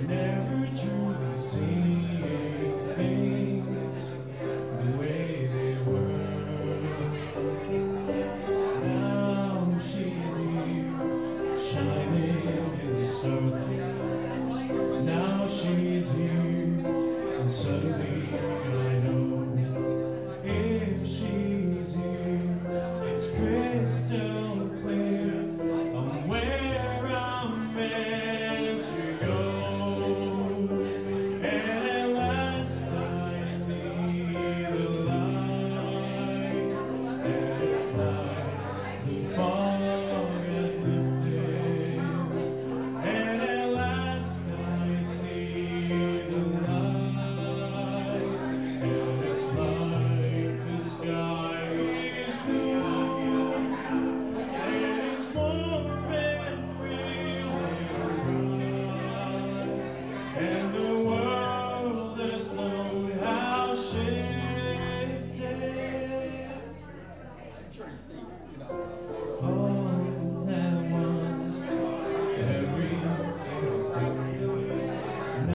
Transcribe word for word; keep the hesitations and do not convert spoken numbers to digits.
never truly seeing things the way they were. Now she's here, shining in the starlight. Now she's here, and suddenly I know, if she's here, it's crystal clear, I'm where I'm meant to go. And at last I see the light, and it's like the fog has lifted. And at last I see the light, and it's like the sky is blue, and it's warm and real and bright, and the world is so